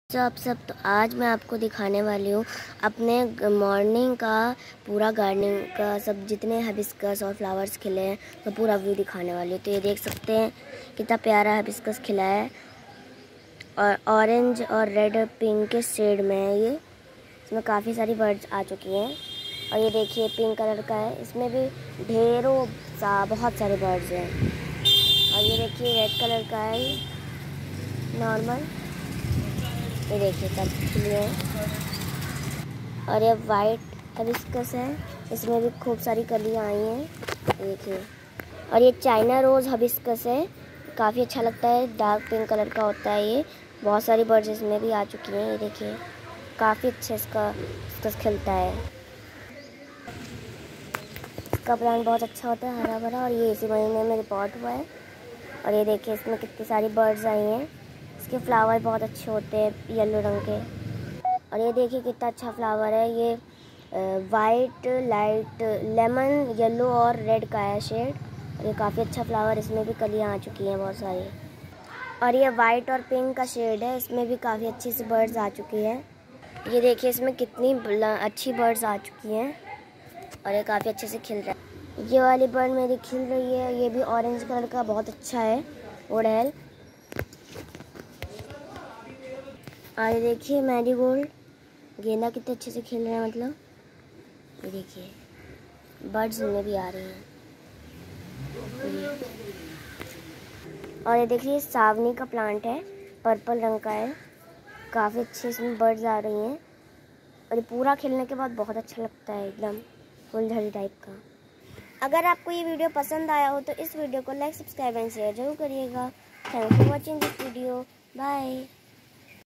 आप सब तो आज मैं आपको दिखाने वाली हूँ अपने मॉर्निंग का पूरा गार्डनिंग का सब जितने हिबिस्कस और फ्लावर्स खिले हैं तो पूरा व्यू दिखाने वाली हूँ। तो ये देख सकते हैं कितना प्यारा हिबिस्कस खिला है और ऑरेंज और रेड पिंक के शेड में है ये। इसमें काफ़ी सारी बर्ड्स आ चुकी हैं और ये देखिए पिंक कलर का है, इसमें भी बहुत सारे बर्ड्स हैं। और ये देखिए रेड कलर का है नॉर्मल, ये देखिए सब खिले हैं। और ये वाइट हिबिस्कस है, इसमें भी खूब सारी कलियाँ आई हैं देखिए। और ये चाइना रोज़ हिबिस्कस है, काफ़ी अच्छा लगता है, डार्क पिंक कलर का होता है ये। बहुत सारी बर्ड्स इसमें भी आ चुकी हैं, ये देखिए काफ़ी अच्छा इसका खिलता है। इसका प्लांट बहुत अच्छा होता है, हरा भरा, और ये इसी महीने में रिपोर्ट हुआ है। और ये देखिए इसमें कितनी सारी बर्ड्स आई हैं, इसके फ्लावर बहुत अच्छे होते हैं येलो रंग के। और ये देखिए कितना अच्छा फ्लावर है, ये वाइट लाइट लेमन येलो और रेड का है शेड। और ये काफ़ी अच्छा फ्लावर, इसमें भी कलियाँ आ चुकी हैं बहुत सारी। और ये वाइट और पिंक का शेड है, इसमें भी काफ़ी अच्छी सी बर्ड्स आ चुकी हैं। ये देखिए इसमें कितनी अच्छी बर्ड्स आ चुकी हैं और ये काफ़ी अच्छे से खिल रहा है। ये वाली बर्ड मेरी खिल रही है, ये भी ऑरेंज कलर का बहुत अच्छा है ओडेल। और ये देखिए मैरीगोल्ड गेंदा कितने अच्छे से खिल रहे हैं, मतलब ये देखिए बर्ड्स इनमें भी आ रही हैं। और ये देखिए सावनी का प्लांट है, पर्पल रंग का है, काफ़ी अच्छे इसमें बर्ड्स आ रही हैं। और ये पूरा खिलने के बाद बहुत अच्छा लगता है, एकदम फुलझड़ी टाइप का। अगर आपको ये वीडियो पसंद आया हो तो इस वीडियो को लाइक सब्सक्राइब एंड शेयर जरूर करिएगा। Thanks for watching this video, bye.